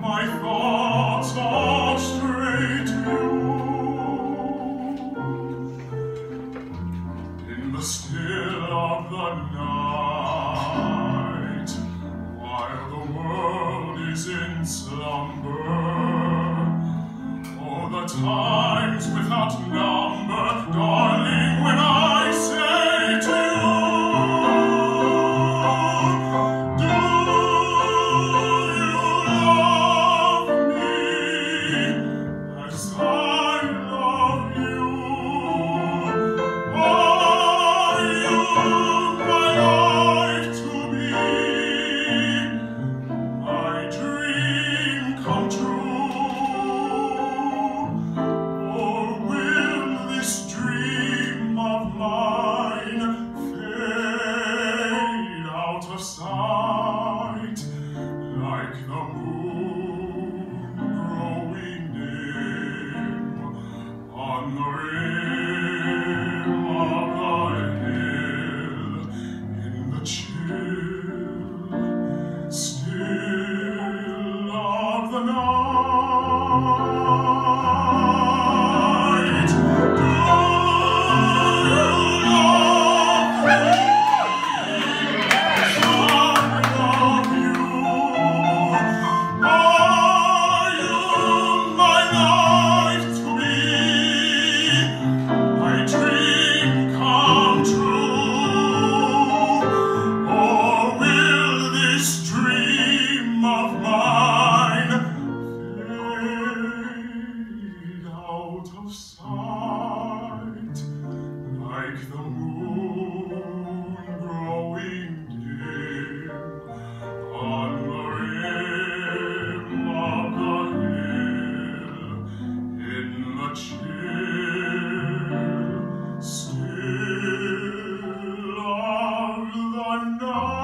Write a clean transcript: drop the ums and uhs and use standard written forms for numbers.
my thoughts all stray to you. In the still of the night, while the world is in slumber, oh, the times without number, darling, when I say to you, still of the night.